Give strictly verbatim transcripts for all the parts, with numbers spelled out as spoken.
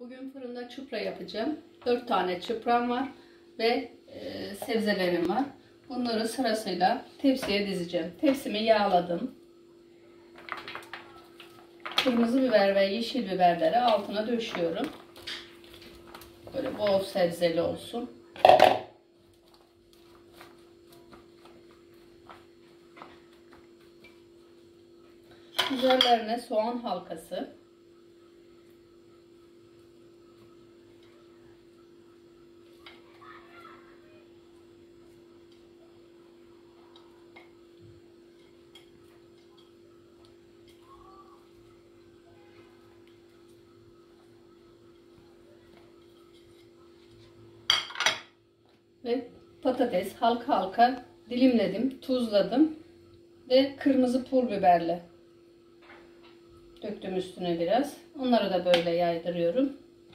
Bugün fırında çupra yapacağım. dört tane çupram var ve e, sebzelerim var. Bunları sırasıyla tepsiye dizeceğim. Tepsimi yağladım. Kırmızı biber ve yeşil biberleri altına döşüyorum. Böyle bol sebzeli olsun. Üzerlerine soğan halkası. Ve patates halka halka dilimledim, tuzladım ve kırmızı pul biberle döktüm üstüne biraz. Onları da böyle yaydırıyorum.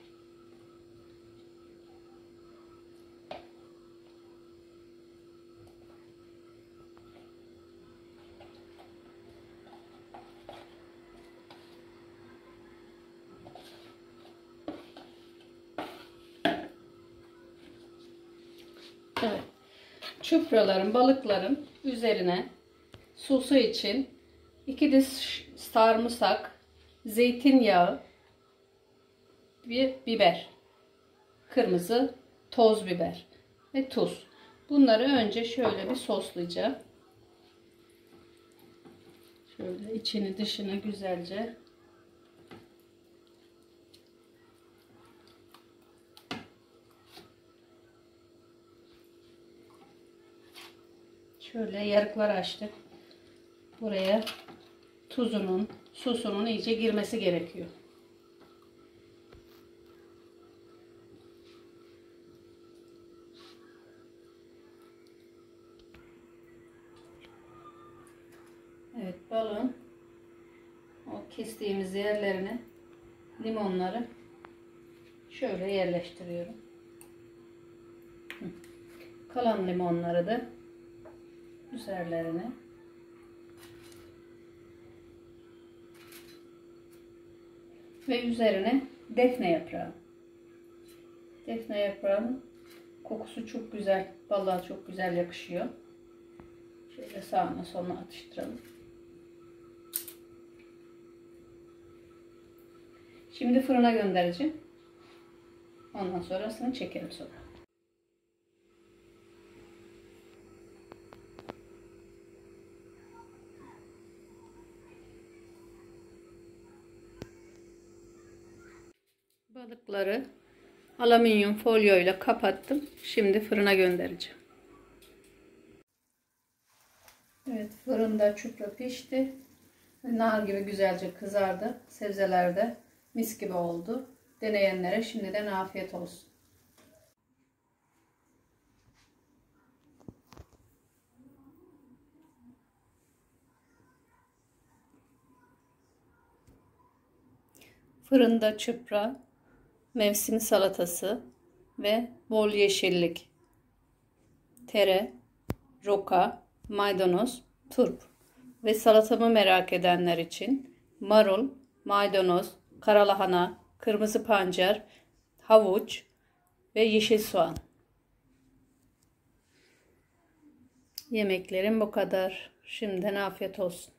Evet. Çupraların, balıkların üzerine sosu için iki diş sarımsak, zeytinyağı, bir biber, kırmızı toz biber ve tuz. Bunları önce şöyle bir soslayacağım. Şöyle içini dışını güzelce şöyle yarıklar açtık. Buraya tuzunun, sosunun iyice girmesi gerekiyor. Evet, balığın o kestiğimiz yerlerine limonları şöyle yerleştiriyorum. Kalan limonları da üzerlerine ve üzerine defne yaprağı. Defne yaprağının kokusu çok güzel, balığa çok güzel yakışıyor. Şöyle sağına soluna atıştıralım. Şimdi fırına göndereceğim. Ondan sonrasını çekelim sonra. Balıkları alüminyum folyo ile kapattım. Şimdi fırına göndereceğim. Evet, fırında çupra pişti. Nar gibi güzelce kızardı. Sebzeler de mis gibi oldu. Deneyenlere şimdiden afiyet olsun. Fırında çupra, mevsim salatası ve bol yeşillik, tere, roka, maydanoz, turp ve salatamı merak edenler için marul, maydanoz, karalahana, kırmızı pancar, havuç ve yeşil soğan. Yemeklerim bu kadar. Şimdiden afiyet olsun.